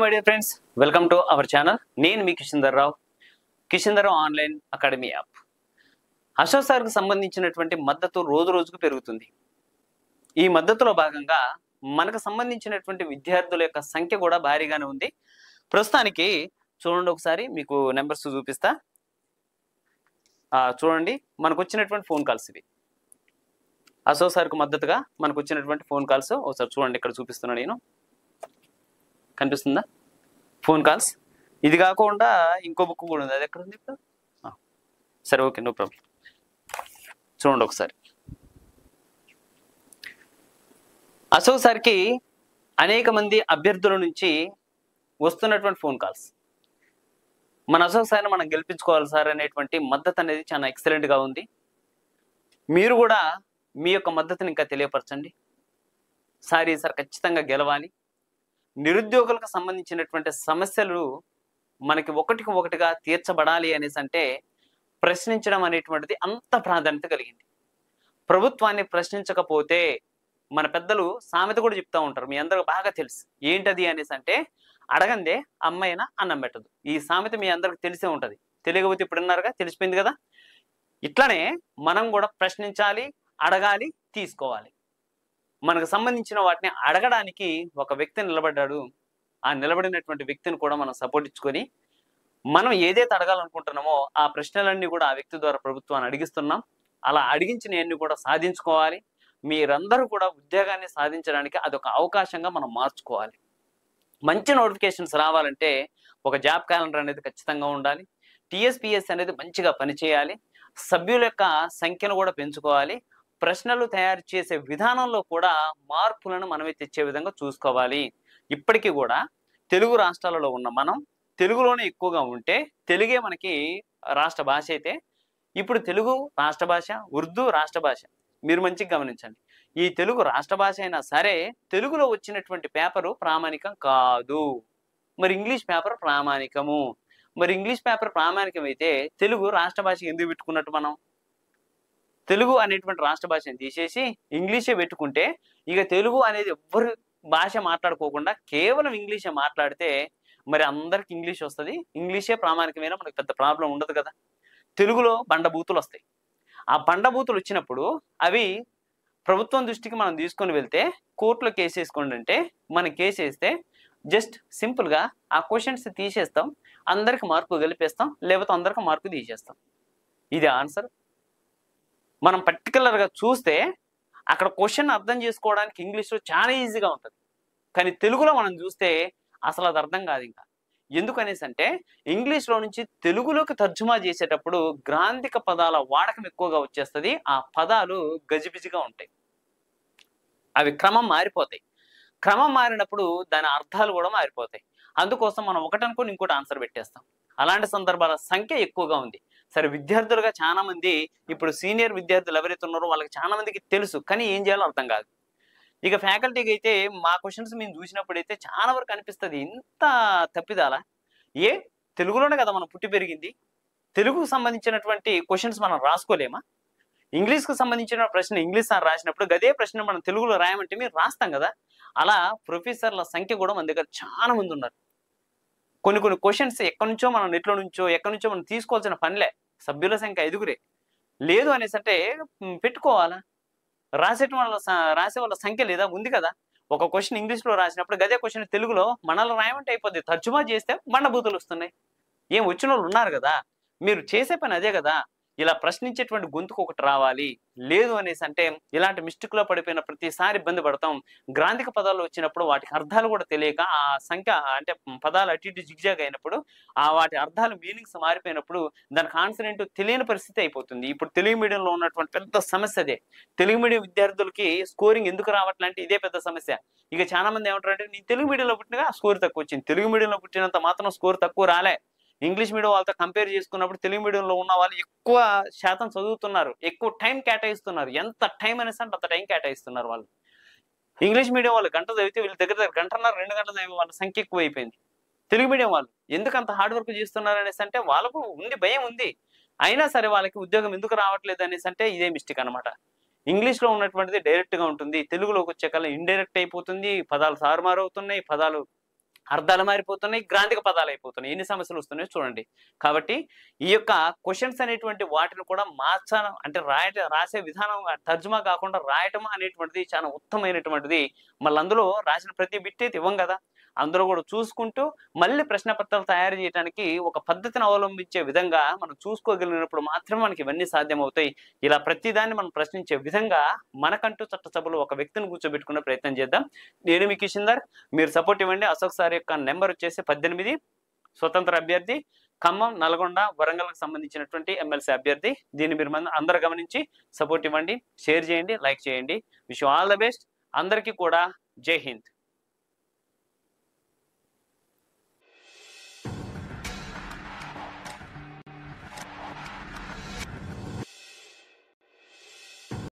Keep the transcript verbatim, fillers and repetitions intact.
My dear friends, welcome to our channel. నేను మీ Kishandhar Rao, Kishandhar Rao online academy app. Ashok సార్కు సంబంధించినటువంటి మద్దతు రోజు రోజుకు పెరుగుతుంది. ఈ మద్దతులో భాగంగా మనకు సంబంధించినటువంటి విద్యార్థుల యొక్క సంఖ్య కూడా భారీగానే ఉంది. ప్రస్తుతానికి చూడండి, ఒకసారి మీకు నెంబర్స్ చూపిస్తా. చూడండి, మనకు వచ్చినటువంటి ఫోన్ కాల్స్ ఇవి. అశోక్ సార్కు మద్దతుగా మనకు వచ్చినటువంటి ఫోన్ కాల్స్ ఒకసారి చూడండి. ఇక్కడ చూపిస్తున్నాను, నేను కనిపిస్తుందా ఫోన్ కాల్స్. ఇది కాకుండా ఇంకో బుక్ కూడా ఉంది, అది ఎక్కడ ఉంది ఇప్పుడు? సరే, ఓకే, నో ప్రాబ్లం. చూడండి ఒకసారి. అశోక్ సార్కి అనేక మంది అభ్యర్థుల నుంచి వస్తున్నటువంటి ఫోన్ కాల్స్. మన అశోక్ సార్ని మనం గెలిపించుకోవాలి సార్ అనేటువంటి మద్దతు అనేది చాలా ఎక్సలెంట్గా ఉంది. మీరు కూడా మీ యొక్క మద్దతుని ఇంకా తెలియపరచండి. సార్ ఈసారి ఖచ్చితంగా గెలవాలి. నిరుద్యోగులకు సంబంధించినటువంటి సమస్యలు మనకి ఒకటికి ఒకటిగా తీర్చబడాలి అనేసి అంటే ప్రశ్నించడం అనేటువంటిది అంత ప్రాధాన్యత కలిగింది. ప్రభుత్వాన్ని ప్రశ్నించకపోతే, మన పెద్దలు సామెత కూడా చెప్తూ ఉంటారు, మీ అందరికి బాగా తెలుసు ఏంటది అనేసి అంటే, అడగందే అమ్మైనా అన్నం పెట్టదు. ఈ సామెత మీ అందరికి తెలిసే ఉంటుంది. తెలియకపోతే ఇప్పుడు ఉన్నారుగా, తెలిసిపోయింది కదా. ఇట్లానే మనం కూడా ప్రశ్నించాలి, అడగాలి, తీసుకోవాలి. మనకు సంబంధించిన వాటిని అడగడానికి ఒక వ్యక్తి నిలబడ్డాడు. ఆ నిలబడినటువంటి వ్యక్తిని కూడా మనం సపోర్ట్ ఇచ్చుకొని మనం ఏదైతే అడగాలనుకుంటున్నామో ఆ ప్రశ్నలన్నీ కూడా ఆ వ్యక్తి ద్వారా ప్రభుత్వాన్ని అడిగిస్తున్నాం. అలా అడిగించినవన్నీ కూడా సాధించుకోవాలి. మీరందరూ కూడా ఉద్యోగాన్ని సాధించడానికి అదొక అవకాశంగా మనం మార్చుకోవాలి. మంచి నోటిఫికేషన్స్ రావాలంటే ఒక జాబ్ క్యాలెండర్ అనేది ఖచ్చితంగా ఉండాలి. టీఎస్పీఎస్ అనేది మంచిగా పనిచేయాలి. సభ్యుల యొక్క సంఖ్యను కూడా పెంచుకోవాలి. ప్రశ్నలు తయారు చేసే విధానంలో కూడా మార్పులను మనమే తెచ్చే విధంగా చూసుకోవాలి. ఇప్పటికీ కూడా తెలుగు రాష్ట్రాలలో ఉన్న మనం తెలుగులోనే ఎక్కువగా ఉంటే, తెలుగే మనకి రాష్ట్ర భాష అయితే, ఇప్పుడు తెలుగు రాష్ట్ర భాష, ఉర్దూ రాష్ట్ర భాష. మీరు మంచిగా గమనించండి. ఈ తెలుగు రాష్ట్ర భాష అయినా సరే తెలుగులో వచ్చినటువంటి పేపరు ప్రామాణికం కాదు. మరి ఇంగ్లీష్ పేపర్ ప్రామాణికము. మరి ఇంగ్లీష్ పేపర్ ప్రామాణికం అయితే తెలుగు రాష్ట్ర భాష ఎందుకు పెట్టుకున్నట్టు? మనం తెలుగు అనేటువంటి రాష్ట్ర భాషను తీసేసి ఇంగ్లీషే పెట్టుకుంటే, ఇక తెలుగు అనేది ఎవ్వరు భాష మాట్లాడుకోకుండా కేవలం ఇంగ్లీషే మాట్లాడితే మరి అందరికి ఇంగ్లీష్ వస్తుంది. ఇంగ్లీషే ప్రామాణికమైన మనకు పెద్ద ప్రాబ్లం ఉండదు కదా. తెలుగులో బండబూతులు వస్తాయి. ఆ బండబూతులు వచ్చినప్పుడు అవి ప్రభుత్వం దృష్టికి మనం తీసుకొని వెళ్తే కోర్టులో కేసు వేసుకోండి అంటే, మనం కేసు వేస్తే జస్ట్ సింపుల్గా ఆ క్వశ్చన్స్ తీసేస్తాం, అందరికి మార్పు గెలిపేస్తాం, లేకపోతే అందరికి మార్పు తీసేస్తాం. ఇది ఆన్సర్. మనం పర్టికులర్గా చూస్తే అక్కడ క్వశ్చన్ అర్థం చేసుకోవడానికి ఇంగ్లీష్లో చాలా ఈజీగా ఉంటుంది. కానీ తెలుగులో మనం చూస్తే అసలు అది అర్థం కాదు. ఇంకా ఎందుకనేసి అంటే, ఇంగ్లీష్లో నుంచి తెలుగులోకి తర్జుమా చేసేటప్పుడు గ్రాంధిక పదాల వాడకం ఎక్కువగా వచ్చేస్తుంది. ఆ పదాలు గజిబిజిగా ఉంటాయి. అవి క్రమం మారిపోతాయి. క్రమం మారినప్పుడు దాని అర్థాలు కూడా మారిపోతాయి. అందుకోసం మనం ఒకటనుకొని ఇంకోటి ఆన్సర్ పెట్టేస్తాం. అలాంటి సందర్భాల సంఖ్య ఎక్కువగా ఉంది. సరే, విద్యార్థులుగా చాలా మంది ఇప్పుడు సీనియర్ విద్యార్థులు ఎవరైతే ఉన్నారో వాళ్ళకి చాలా మందికి తెలుసు, కానీ ఏం చేయాలో అర్థం కాదు. ఇక ఫ్యాకల్టీకి అయితే మా క్వశ్చన్స్ మేము చూసినప్పుడు అయితే చాలా వరకు అనిపిస్తుంది, ఇంత తప్పిదాలా? ఏ తెలుగులోనే కదా మనం పుట్టి పెరిగింది. తెలుగుకు సంబంధించినటువంటి క్వశ్చన్స్ మనం రాసుకోలేమా? ఇంగ్లీష్కు సంబంధించిన ప్రశ్న ఇంగ్లీష్ సార్ రాసినప్పుడు గదే ప్రశ్న మనం తెలుగులో రాయమంటే మీరు రాస్తాం కదా. అలా ప్రొఫెసర్ల సంఖ్య కూడా మన దగ్గర చాలా మంది ఉన్నారు. కొన్ని కొన్ని క్వశ్చన్స్ ఎక్కడి నుంచో మనం నెట్లో నుంచో ఎక్కడి నుంచో మనం తీసుకోవాల్సిన పనిలే. సభ్యుల సంఖ్య ఐదుగురే. లేదు అనేసి అంటే పెట్టుకోవాలా? రాసే వాళ్ళ రాసే వాళ్ళ సంఖ్య లేదా? ఉంది కదా. ఒక క్వశ్చన్ ఇంగ్లీష్లో రాసినప్పుడు గదే క్వశ్చన్ తెలుగులో మనల్ని రాయమంటే అయిపోద్ది. తర్జుమా చేస్తే బండబూతులు వస్తున్నాయి. ఏం వచ్చిన వాళ్ళు ఉన్నారు కదా. మీరు చేసే పని అదే కదా. ఇలా ప్రశ్నించేటువంటి గొంతుకు ఒకటి రావాలి. లేదు అనేసి అంటే ఇలాంటి మిస్టేక్లో పడిపోయిన ప్రతిసారి ఇబ్బంది పడతాం. గ్రాంధిక పదాలు వచ్చినప్పుడు వాటికి అర్థాలు కూడా తెలియక ఆ సంఖ్య అంటే పదాలు అటు ఇటు జిగ్జాగ్ అయినప్పుడు ఆ వాటి అర్థాలు మీనింగ్స్ మారిపోయినప్పుడు దానికి ఆన్సర్ ఏంటో తెలియని పరిస్థితి అయిపోతుంది. ఇప్పుడు తెలుగు మీడియంలో ఉన్నటువంటి పెద్ద సమస్య అదే. తెలుగు మీడియం విద్యార్థులకి స్కోరింగ్ ఎందుకు రావట్లంటే ఇదే పెద్ద సమస్య. ఇక చాలా మంది ఏమంటారంటే, నేను తెలుగు మీడియంలో పుట్టినగా స్కోర్ తక్కువ వచ్చింది. తెలుగు మీడియంలో పుట్టినంత మాత్రం స్కోర్ తక్కువ రాలే. ఇంగ్లీష్ మీడియం వాళ్ళతో కంపేర్ చేసుకున్నప్పుడు తెలుగు మీడియంలో ఉన్న వాళ్ళు ఎక్కువ శాతం చదువుతున్నారు, ఎక్కువ టైం కేటాయిస్తున్నారు. ఎంత టైం అనేసి అంటే అంత టైం కేటాయిస్తున్నారు వాళ్ళు. ఇంగ్లీష్ మీడియం వాళ్ళు గంట చదివితే వీళ్ళ దగ్గర దగ్గర గంటన్నర రెండు గంటలు చదివే వాళ్ళ సంఖ్య ఎక్కువ అయిపోయింది. తెలుగు మీడియం వాళ్ళు ఎందుకు అంత హార్డ్ వర్క్ చేస్తున్నారు అనేసి అంటే వాళ్ళకు ఉంది, భయం ఉంది. అయినా సరే వాళ్ళకి ఉద్యోగం ఎందుకు రావట్లేదు అనేసి అంటే ఇదే మిస్టేక్ అనమాట. ఇంగ్లీష్లో ఉన్నటువంటిది డైరెక్ట్గా ఉంటుంది, తెలుగులోకి వచ్చే కల్లా ఇండైరెక్ట్ అయిపోతుంది. పదాలు తారుమారు అవుతున్నాయి, పదాలు అర్థాలు మారిపోతున్నాయి, గ్రాంధిక పదాలు అయిపోతున్నాయి. ఎన్ని సమస్యలు వస్తున్నాయో చూడండి. కాబట్టి ఈ యొక్క క్వశ్చన్స్ అనేటువంటి వాటిని కూడా మార్చడం అంటే రాయట రాసే విధానం తర్జుమా కాకుండా రాయటం అనేటువంటిది చాలా ఉత్తమమైనటువంటిది. మళ్ళీ అందులో రాసిన ప్రతి బిట్ అయితే ఇవ్వం కదా, అందులో కూడా చూసుకుంటూ మళ్ళీ ప్రశ్న పత్రాలు తయారు చేయడానికి ఒక పద్ధతిని అవలంబించే విధంగా మనం చూసుకోగలిగినప్పుడు మాత్రమే మనకి ఇవన్నీ సాధ్యమవుతాయి. ఇలా ప్రతిదాన్ని మనం ప్రశ్నించే విధంగా మనకంటూ చట్టసభలో ఒక వ్యక్తిని కూర్చోబెట్టుకునే ప్రయత్నం చేద్దాం. నేను మీ కిషన్దార్, మీరు సపోర్ట్ ఇవ్వండి. అశోక్ సార్ యొక్క నెంబర్ వచ్చేసి పద్దెనిమిది, స్వతంత్ర అభ్యర్థి, ఖమ్మం, నల్గొండ, వరంగల్కి సంబంధించినటువంటి ఎమ్మెల్సీ అభ్యర్థి. దీన్ని మీరు అందరూ గమనించి సపోర్ట్ ఇవ్వండి, షేర్ చేయండి, లైక్ చేయండి. Wish all the best. అందరికీ కూడా జై హింద్.